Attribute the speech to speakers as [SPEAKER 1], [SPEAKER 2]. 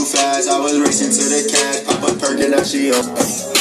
[SPEAKER 1] too fast. I was racing to the cash, pop a perk and now she on.